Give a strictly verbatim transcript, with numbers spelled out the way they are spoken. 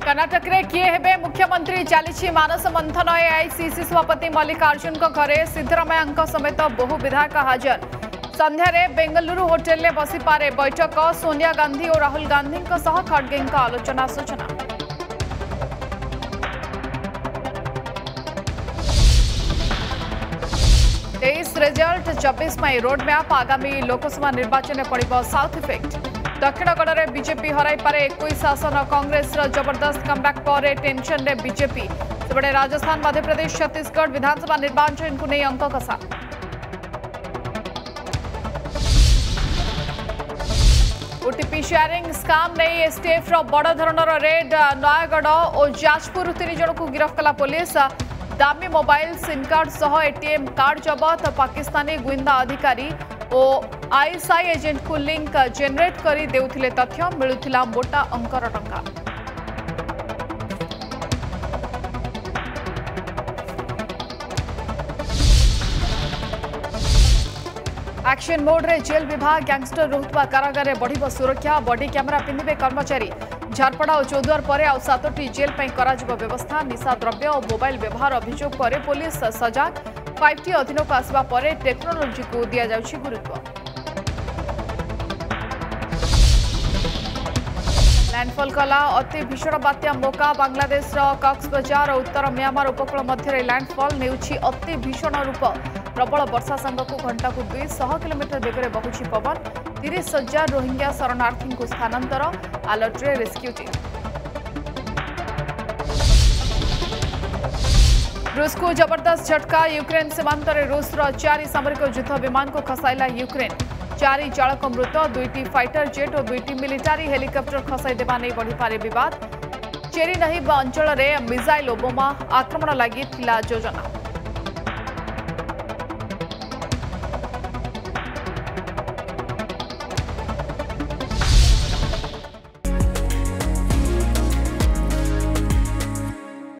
कर्नाटक में किए हेबे मुख्यमंत्री चली मानस मंथन एआईसीसी सभापति मल्लिकार्जुन घरे सिद्धरामैया समेत बहु विधायक हाजर। संध्यारे बेंगलुरु होटेल में बसिपारे बैठक सोनिया गांधी और राहुल गांधी खड़गे आलोचना सूचना। तेईस रिजल्ट चौबीस मई रोडमैप आगामी लोकसभा निर्वाचन में पड़ साउथ इफेक्ट। दक्षिणगढ़ में बीजेपी हराई पारे इक्कीस आसन कांग्रेस जबरदस्त कमबैक पर टेंशन में बीजेपी सेपटे राजस्थान मध्यप्रदेश छत्तीसगढ़ विधानसभा निर्वाचन को नहीं अंक कषा। ओटीपी शेयरिंग स्काम नहीं एसटीएफ बड़ धरणर रेड नयगढ़ और जाजपुर तीन जन को गिरफ्त कला पुलिस। दामी मोबाइल सिम कार्ड सह एटीएम कार्ड जबत। पाकिस्तानी गुइंदा अधिकारी और आईएसआई एजेंट को लिंक जेनेट करी देउथिले तथ्य मिलुथिला मोटा अंकर टंका। एक्शन मोड रे जेल विभाग गैंगस्टर रोहुवा कारागार में बढ़िबो सुरक्षा। बॉडी कैमेरा पिंधिबे कर्मचारी। झारपड़ा और चौद्वार पर आउ सातोटी जेल पर कराजिबो व्यवस्था। निशा द्रव्य और मोबाइल व्यवहार अभियोग पर पुलिस सजाग। फाइव टी अधीन को आसवा पर टेक्नोलोजी को दिया जाउछि गुरुत्व। लैंडफॉल कला अति भीषण बात्या मोका। बांग्लादेश कक्सबजार और उत्तर म्यांमार उपकूल मध्य लैंडफॉल नेउछि अति भीषण रूप। प्रबल वर्षा संग को घंटा को दुई सौ किलोमीटर बेगर बहुछि पवन। तीस हजार रोहिंग्या शरणार्थी को स्थानांतर। अलर्ट रे रेस्क्यू टीम। रूस को जबरदस्त झटका। यूक्रेन सीमांत में रूसर चारि सामरिक युद्ध विमान को खसाइला यूक्रेन। चारि चालक मृत। दुईटी फाइटर जेट और दुईटी मिलिटारी हेलिकप्टर खसाई देवा नहीं बढ़िपारे विवाद। चेरी नहीं अंचल में मिसाइल और बोमा आक्रमण लगी योजना।